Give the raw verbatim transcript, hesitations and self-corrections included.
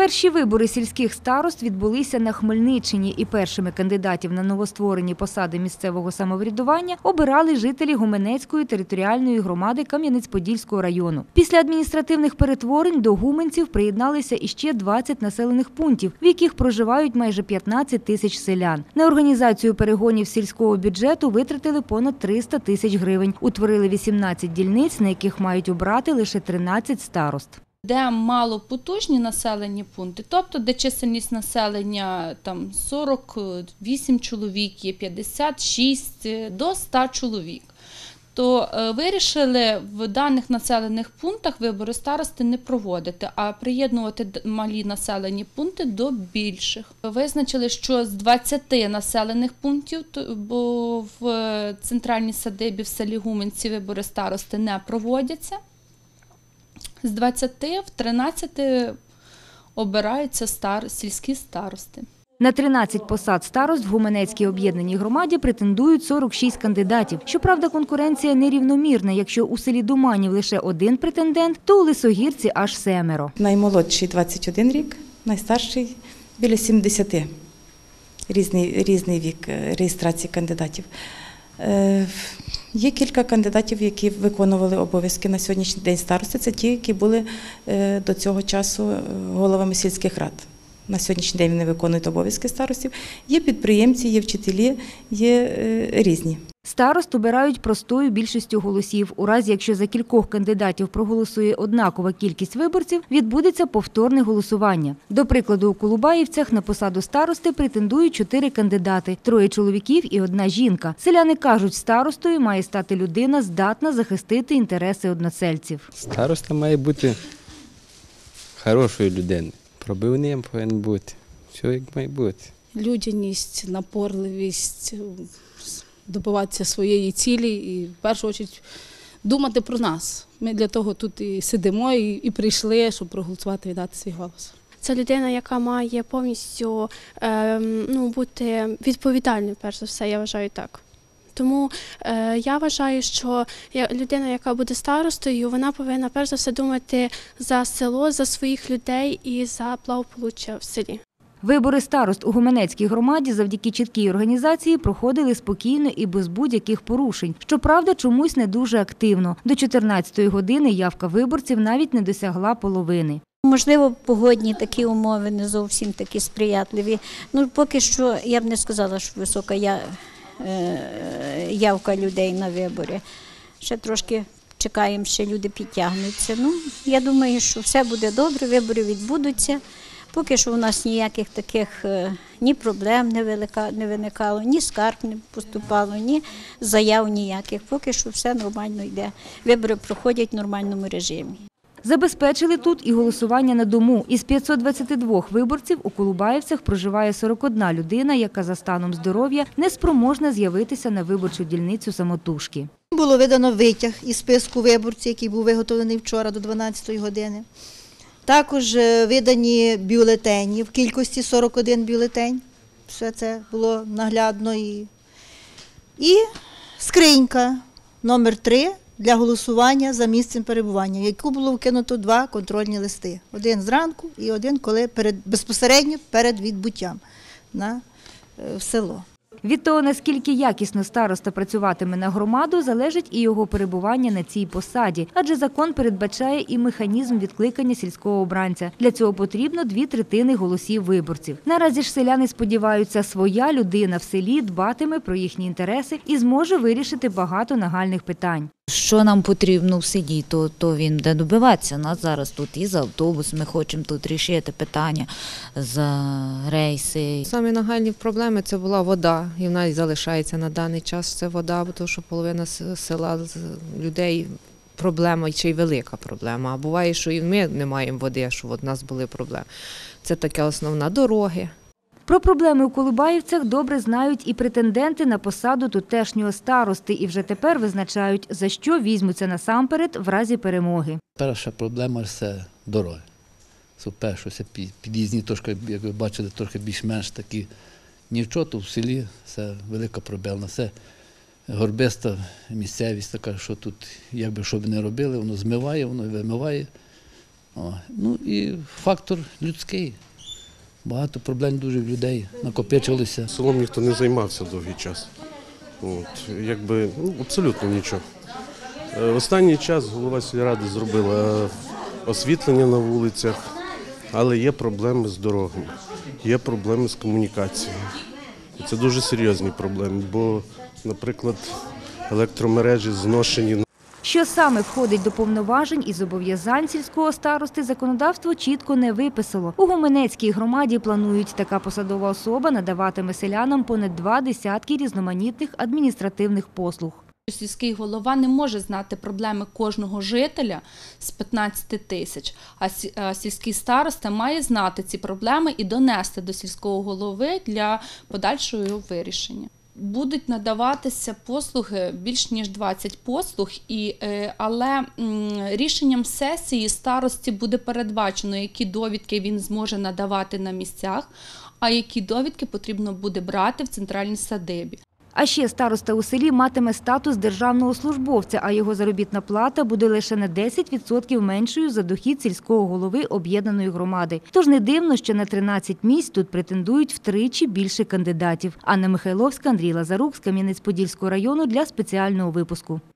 Перші вибори сільських старост відбулися на Хмельниччині, і першими кандидатів на новостворені посади місцевого самоврядування обирали жителі Гуменецької територіальної громади Кам'янець-Подільського району. Після адміністративних перетворень до гуменців приєдналися іще двадцять населених пунктів, в яких проживають майже п'ятнадцять тисяч селян. На організацію перегонів сільського бюджету витратили понад триста тисяч гривень. Утворили вісімнадцять дільниць, на яких мають обрати лише тринадцять старост. Де малопотужні населені пункти, тобто де чисельність населення там сорок вісім чоловік, є п'ятдесят шість до ста чоловік, то вирішили в даних населених пунктах вибори старости не проводити, а приєднувати малі населені пункти до більших. Визначили, що з двадцяти населених пунктів, бо в центральній садибі в селі Гуменці вибори старости не проводяться, з двадцяти в тринадцять обираються стар... сільські старости. На тринадцять посад старост в Гуменецькій об'єднаній громаді претендують сорок шість кандидатів. Щоправда, конкуренція нерівномірна. Якщо у селі Думанів лише один претендент, то у Лисогірці аж семеро. Наймолодший – двадцять один рік, найстарший – біля сімдесяти. Різний, різний вік реєстрації кандидатів. Є кілька кандидатів, які виконували обов'язки на сьогоднішній день старости. Це ті, які були до цього часу головами сільських рад. На сьогоднішній день вони виконують обов'язки старостів. Є підприємці, є вчителі, є різні. Старост обирають простою більшістю голосів. У разі, якщо за кількох кандидатів проголосує однакова кількість виборців, відбудеться повторне голосування. До прикладу, у Колубаївцях на посаду старости претендують чотири кандидати – троє чоловіків і одна жінка. Селяни кажуть, старостою має стати людина, здатна захистити інтереси односельців. Староста має бути хорошою людиною. Пробивним повинен бути. Все як має бути. Людяність, напорливість, добиватися своєї цілі і, в першу чергу, думати про нас. Ми для того тут і сидимо, і, і прийшли, щоб проголосувати і дати свій голос. Це людина, яка має повністю е, ну, бути відповідальною, перш за все, я вважаю так. Тому е, я вважаю, що людина, яка буде старостою, вона повинна перш за все думати за село, за своїх людей і за благополуччя в селі. Вибори старост у Гуменецькій громаді завдяки чіткій організації проходили спокійно і без будь-яких порушень. Щоправда, чомусь не дуже активно. До чотирнадцятої години явка виборців навіть не досягла половини. Можливо, погодні такі умови не зовсім такі сприятливі. Ну, поки що я б не сказала, що висока я, е, явка людей на вибори. Ще трошки чекаємо, ще люди підтягнуться. Ну, я думаю, що все буде добре, вибори відбудуться. Поки що у нас ніяких таких ні проблем не виникало, ні скарг не поступало, ні заяв ніяких. Поки що все нормально йде. Вибори проходять в нормальному режимі. Забезпечили тут і голосування на дому. Із п'ятсот двадцяти двох виборців у Колубаївцях проживає сорок одна людина, яка за станом здоров'я не спроможна з'явитися на виборчу дільницю самотужки. Було видано витяг із списку виборців, який був виготовлений вчора до дванадцятої години. Також видані бюлетені в кількості сорок один бюлетень. Все це було наглядно. І, і скринька номер три для голосування за місцем перебування, в яку було вкинуто два контрольні листи. Один зранку і один коли перед, безпосередньо перед відбуттям на в село. Від того, наскільки якісно староста працюватиме на громаду, залежить і його перебування на цій посаді. Адже закон передбачає і механізм відкликання сільського обранця. Для цього потрібно дві третини голосів виборців. Наразі ж селяни сподіваються, своя людина в селі дбатиме про їхні інтереси і зможе вирішити багато нагальних питань. Що нам потрібно в селі, то, то він буде добиватися. У нас зараз тут і за автобус, ми хочемо тут рішити питання за рейси. Самі нагальні проблеми – це була вода, і вона і залишається на даний час. Це вода, тому що половина села людей проблема, чи й велика проблема. А буває, що і ми не маємо води, що от у нас були проблеми. Це така основна дороги. Про проблеми у Колубаївцях добре знають і претенденти на посаду тутешнього старости, і вже тепер визначають, за що візьмуться насамперед в разі перемоги. Перша проблема – це дороги. Це перше, це під'їзні, трошки, як ви бачили, трохи більш-менш такі. Нічого, то в селі це велика проблема. Це горбиста місцевість така, що тут, якби що б не робили, воно змиває, воно вимиває. О, ну і фактор людський. Багато проблем дуже в людей накопичилося. Селом ніхто не займався довгий час. От, якби, ну, абсолютно нічого. В останній час голова сільради зробила освітлення на вулицях, але є проблеми з дорогами, є проблеми з комунікацією. І це дуже серйозні проблеми, бо, наприклад, електромережі зношені. Що саме входить до повноважень і зобов'язань сільського старости, законодавство чітко не виписало. У Гуменецькій громаді планують, така посадова особа надаватиме селянам понад два десятки різноманітних адміністративних послуг. Сільський голова не може знати проблеми кожного жителя з п'ятнадцяти тисяч, а сільський староста має знати ці проблеми і донести до сільського голови для подальшого його вирішення. Будуть надаватися послуги, більш ніж двадцять послуг, і, але рішенням сесії старості буде передбачено, які довідки він зможе надавати на місцях, а які довідки потрібно буде брати в центральній садибі. А ще староста у селі матиме статус державного службовця, а його заробітна плата буде лише на десять відсотків меншою за дохід сільського голови об'єднаної громади. Тож не дивно, що на тринадцять місць тут претендують втричі більше кандидатів. Анна Михайловська, Андрій Лазарук з Кам'янець-Подільського району для спеціального випуску.